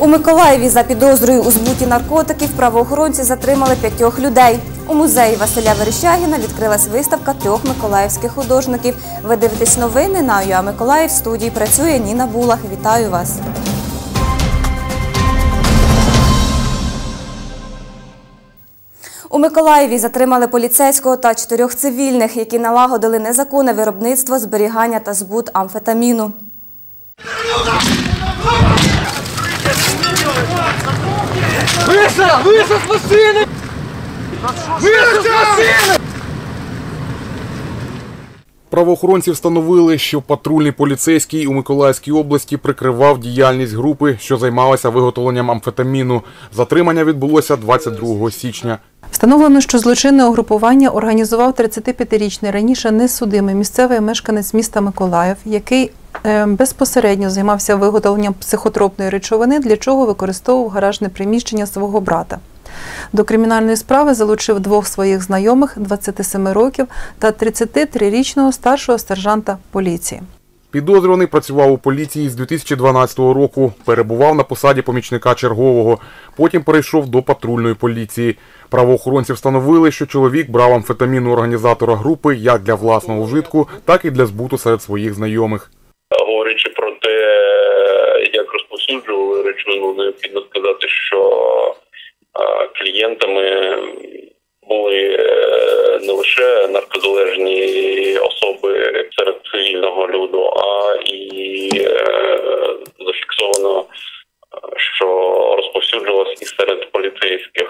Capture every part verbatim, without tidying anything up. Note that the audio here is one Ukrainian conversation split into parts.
У Миколаєві за підозрою у збуті наркотиків правоохоронці затримали п'ятьох людей. У музеї Василя Верещагіна відкрилась виставка трьох миколаївських художників. Ви дивитесь новини на ЮА Миколаїв. В студії працює Ніна Булах. Вітаю вас! У Миколаєві затримали поліцейського та чотирьох цивільних, які налагодили незаконне виробництво, зберігання та збут амфетаміну. Виша! Виша з машини! Виша з машини! Правоохоронці встановили, що патрульний поліцейський у Миколаївській області прикривав діяльність групи, що займалася виготовленням амфетаміну. Затримання відбулося двадцять другого січня. Встановлено, що злочинне угрупування організував тридцятип'ятирічний раніше несудимий місцевий мешканець міста Миколаїв, який безпосередньо займався виготовленням психотропної речовини, для чого використовував гаражне приміщення свого брата. До кримінальної справи залучив двох своїх знайомих, двадцяти семи років та тридцятитрирічного старшого сержанта поліції. Підозрюваний працював у поліції з дві тисячі дванадцятого року, перебував на посаді помічника чергового, потім перейшов до патрульної поліції. Правоохоронці встановили, що чоловік брав амфетамін у організатора групи як для власного вжитку, так і для збуту серед своїх знайомих. Говорячи про те, як розповсюджували речовину, необхідно сказати, що клієнтами були не лише наркозалежні особи серед цивільного люду, а і зафіксовано, що розповсюджувалось і серед поліцейських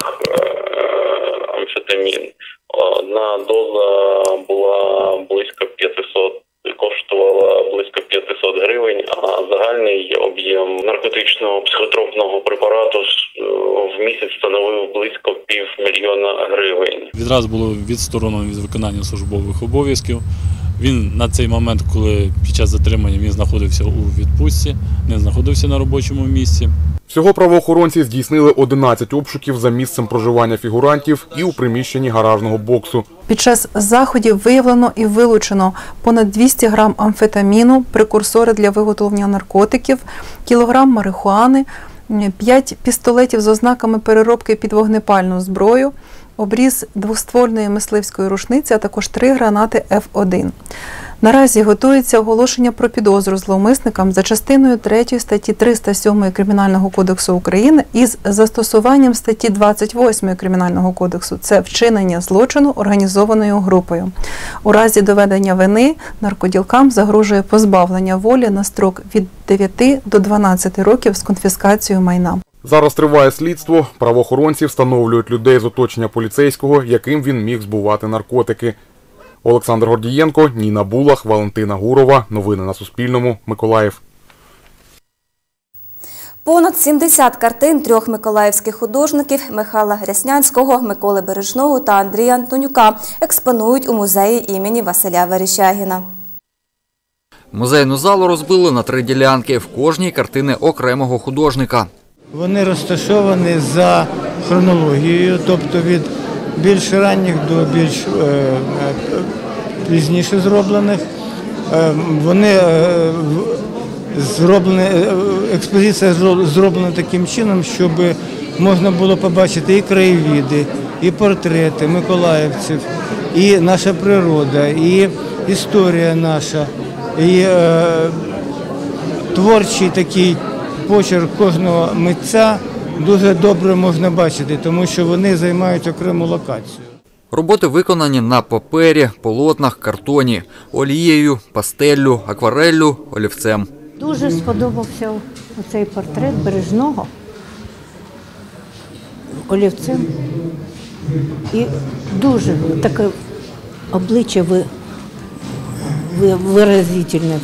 амфетамін. Одна доза була близько п'ятисот, коштувала близько п'ятисот гривень, а загальний об'єм наркотичного психотропного препарату в місяць становив близько півмільйона гривень. Відразу було відсторонено від виконання службових обов'язків. Він на цей момент, коли під час затримання він знаходився у відпустці, не знаходився на робочому місці. Всього правоохоронці здійснили одинадцять обшуків за місцем проживання фігурантів і у приміщенні гаражного боксу. Під час заходів виявлено і вилучено понад двісті грам амфетаміну, прекурсори для виготовлення наркотиків, кілограм марихуани, п'ять пістолетів з ознаками переробки під вогнепальну зброю, обріз двоствольної мисливської рушниці, а також три гранати еф один. Наразі готується оголошення про підозру зловмисникам за частиною третьої статті триста сьомої Кримінального кодексу України із застосуванням статті двадцять восьмої Кримінального кодексу – це вчинення злочину організованою групою. У разі доведення вини наркоділкам загрожує позбавлення волі на строк від дев'яти до дванадцяти років з конфіскацією майна. Зараз триває слідство. Правоохоронці встановлюють людей з оточення поліцейського, яким він міг збувати наркотики. Олександр Гордієнко, Ніна Булах, Валентина Гурова. Новини на Суспільному. Миколаїв. Понад сімдесят картин трьох миколаївських художників Михайла Гряснянського, Миколи Бережного та Андрія Антонюка експонують у музеї імені Василя Верещагіна. Музейну залу розбили на три ділянки, в кожній картини окремого художника. Вони розташовані за хронологією, тобто від більш ранніх до більш е, пізніше зроблених. Е, вони е, зроблені, експозиція зроблена таким чином, щоб можна було побачити і краєвиди, і портрети миколаївців, і наша природа, і історія наша, і е, творчий такий почерк кожного митця дуже добре можна бачити, тому що вони займають окрему локацію. Роботи виконані на папері, полотнах, картоні, олією, пастеллю, аквареллю, олівцем. Дуже сподобався цей портрет Бережного олівцем. І дуже таке обличчя ви, ви, виразительне.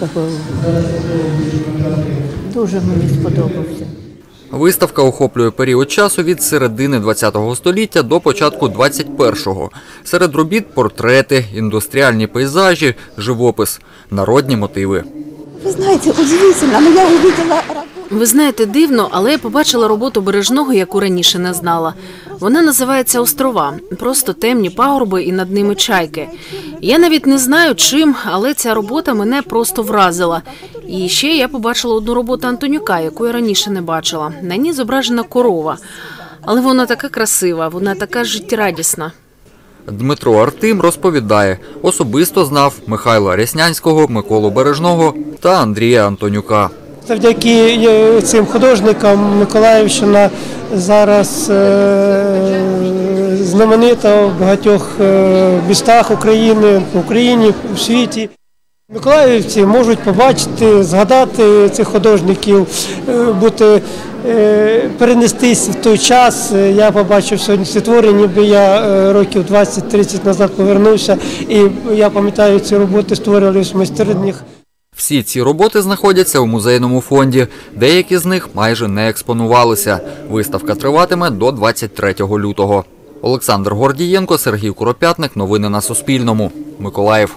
Дуже мені сподобався. Виставка охоплює період часу від середини ХХ століття до початку двадцять першого. Серед робіт – портрети, індустріальні пейзажі, живопис, народні мотиви. Ви знаєте, удивительно, но я увидела роботу Ви знаєте, дивно, але я побачила роботу Бережного, яку раніше не знала. Вона називається «Острова». Просто темні пагорби і над ними чайки. Я навіть не знаю чим, але ця робота мене просто вразила. І ще я побачила одну роботу Антонюка, яку я раніше не бачила. На ній зображена корова. Але вона така красива, вона така життєрадісна. Дмитро Артим розповідає, особисто знав Михайла Ряснянського, Миколу Бережного та Андрія Антонюка. Завдяки цим художникам Миколаївщина зараз е знаменита в багатьох е містах України, в Україні, в світі. Миколаївці можуть побачити, згадати цих художників, е бути, е перенестись в той час. Я побачив сьогодні ці твори, ніби я е років двадцять-тридцять назад повернувся, і я пам'ятаю, ці роботи створювалися в майстернях. Всі ці роботи знаходяться у музейному фонді. Деякі з них майже не експонувалися. Виставка триватиме до двадцять третього лютого. Олександр Гордієнко, Сергій Куропятник. Новини на Суспільному. Миколаїв.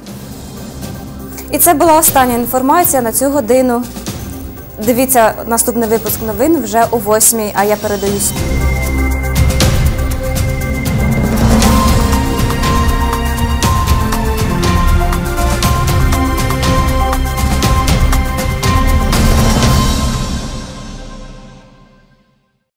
І це була остання інформація на цю годину. Дивіться наступний випуск новин вже о восьмій, а я передаю